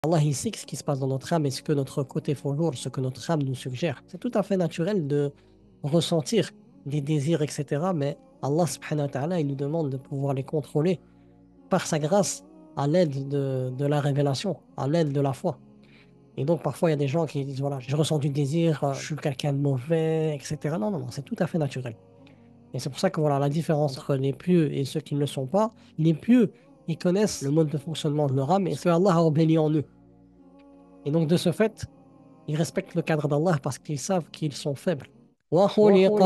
Allah, il sait ce qui se passe dans notre âme et ce que notre côté faujour, ce que notre âme nous suggère. C'est tout à fait naturel de ressentir des désirs, etc. Mais Allah, subhanahu wa ta'ala, il nous demande de pouvoir les contrôler par sa grâce à l'aide de la révélation, à l'aide de la foi. Et donc, parfois, il y a des gens qui disent, voilà, je ressens du désir, je suis quelqu'un de mauvais, etc. Non, non, non, c'est tout à fait naturel. Et c'est pour ça que voilà, la différence entre les pieux et ceux qui ne le sont pas, les pieux, ils connaissent le mode de fonctionnement de leur âme et ce que Allah a embelli en eux. Et donc, de ce fait, ils respectent le cadre d'Allah parce qu'ils savent qu'ils sont faibles. وَخُلِقَ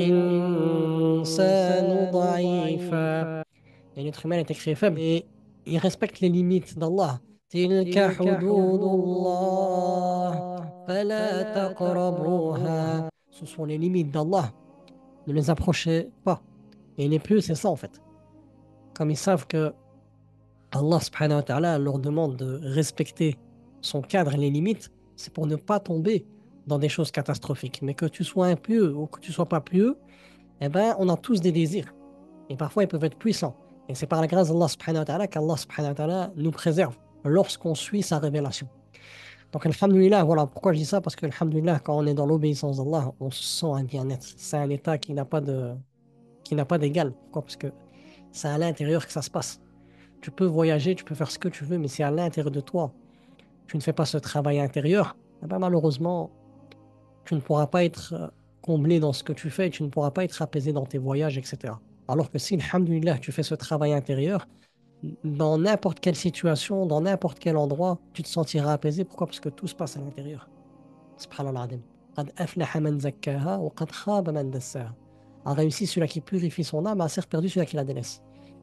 الْإِنسَانُ ضَعِيفًا. Et l'être humain est créé faible. Et ils respectent les limites d'Allah. تِلْكَ حُدُودُ اللَّهِ فَلَا تَقْرَبُوهَا. Ce sont les limites d'Allah. Ne les approchez pas. Et les pieux, c'est ça en fait. Comme ils savent que Allah subhanahu wa ta'ala leur demande de respecter son cadre et les limites, c'est pour ne pas tomber dans des choses catastrophiques. Mais que tu sois impieux ou que tu sois pas pieux, eh ben, on a tous des désirs. Et parfois, ils peuvent être puissants. Et c'est par la grâce d'Allah subhanahu wa ta'ala qu'Allah subhanahu wa ta'ala nous préserve lorsqu'on suit sa révélation. Donc, alhamdulillah, voilà pourquoi je dis ça, parce que alhamdulillah, quand on est dans l'obéissance d'Allah, on se sent un bien-être. C'est un état qui n'a pas d'égal. Pourquoi? Parce que c'est à l'intérieur que ça se passe. Tu peux voyager, tu peux faire ce que tu veux, mais si à l'intérieur de toi, tu ne fais pas ce travail intérieur, eh ben malheureusement, tu ne pourras pas être comblé dans ce que tu fais, et tu ne pourras pas être apaisé dans tes voyages, etc. Alors que si, alhamdulillah, tu fais ce travail intérieur, dans n'importe quelle situation, dans n'importe quel endroit, tu te sentiras apaisé. Pourquoi? Parce que tout se passe à l'intérieur. Subhanallah al-azim. قد أفلح من زكاها وقد خاب من دساها. A réussi celui qui purifie son âme, a certes perdu celui qui la délaisse.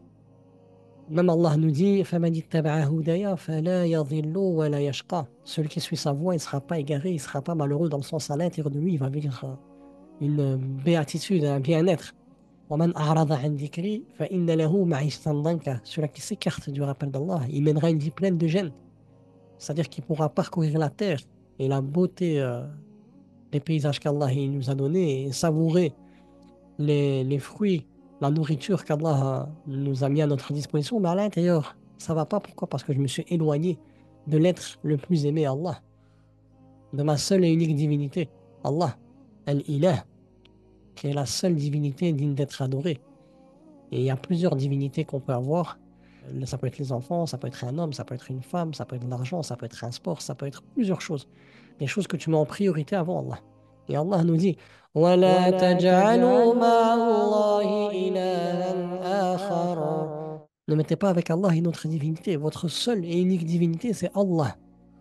Même Allah nous dit فَمَنِ اتَّبَعَ هُدَيَا فَلَا يَضِلُّ وَلَا يَشْقَى. Celui qui suit sa voie, il ne sera pas égaré, il ne sera pas malheureux dans le sens à l'intérieur de lui, il va vivre une béatitude, un bien-être. وَمَنْ أَعْرَضَ عَنْ ذِكْرِي فَإِنَّ لَهُ مَعِيشَةً ضَنكًا. Celui qui s'écarte du rappel d'Allah, il mènera une vie pleine de gêne. C'est-à-dire qu'il pourra parcourir la terre et la beauté des paysages qu'Allah il nous a donnés et savourer les fruits, la nourriture qu'Allah nous a mis à notre disposition, mais à l'intérieur, ça va pas. Pourquoi? Parce que je me suis éloigné de l'être le plus aimé, Allah, de ma seule et unique divinité, Allah, Al-Ilah, qui est la seule divinité digne d'être adorée. Et il y a plusieurs divinités qu'on peut avoir. Ça peut être les enfants, ça peut être un homme, ça peut être une femme, ça peut être l'argent, ça peut être un sport, ça peut être plusieurs choses. Des choses que tu mets en priorité avant Allah. Et Allah nous dit وَلَا تَجْعَلُوا مَعَ اللَّهِ إِلَهًا آخَرَ. Ne mettez pas avec Allah une autre divinité. Votre seule et unique divinité, c'est Allah.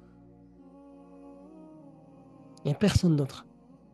Il n'y a personne d'autre.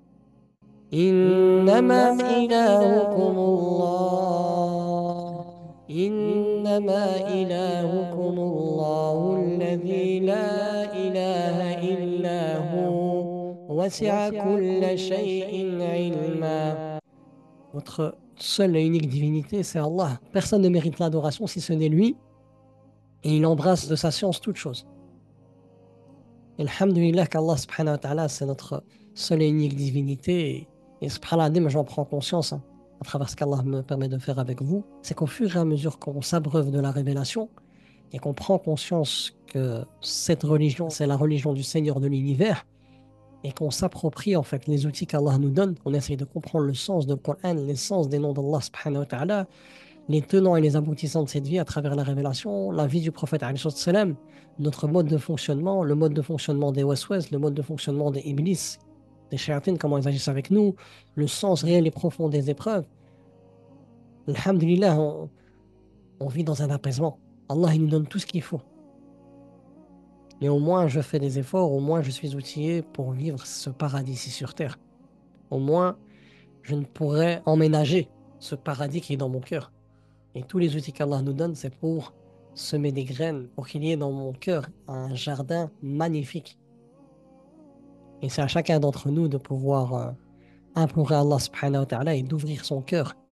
إِنَّمَا إِلَهُكُمُ اللَّهُ. إِنَّمَا إِلَهُكُمُ اللَّهُ الَّذِي لَا إِلَهَ إِلَّا هُوَ وَسِعَ كُلَّ شَيْءٍ عِلْمًا. Votre seule et unique divinité, c'est Allah. Personne ne mérite l'adoration si ce n'est lui, et il embrasse de sa science toute chose. Et alhamdulillah qu'Allah subhanahu wa ta'ala, c'est notre seule et unique divinité. Et subhanallah, j'en prends conscience à travers ce qu'Allah me permet de faire avec vous. C'est qu'au fur et à mesure qu'on s'abreuve de la révélation et qu'on prend conscience que cette religion, c'est la religion du Seigneur de l'univers, et qu'on s'approprie en fait les outils qu'Allah nous donne, on essaye de comprendre le sens du Coran, l'essence des noms d'Allah subhanahu wa ta'ala, les tenants et les aboutissants de cette vie à travers la révélation, la vie du prophète alayhi salam, notre mode de fonctionnement, le mode de fonctionnement des waswas, le mode de fonctionnement des iblis, des shayatines, comment ils agissent avec nous, le sens réel et profond des épreuves. Alhamdulillah, on vit dans un apaisement. Allah il nous donne tout ce qu'il faut. Mais au moins je fais des efforts, au moins je suis outillé pour vivre ce paradis ici sur terre. Au moins je ne pourrais emménager ce paradis qui est dans mon cœur. Et tous les outils qu'Allah nous donne, c'est pour semer des graines, pour qu'il y ait dans mon cœur un jardin magnifique. Et c'est à chacun d'entre nous de pouvoir implorer Allah subhanahu wa ta'ala et d'ouvrir son cœur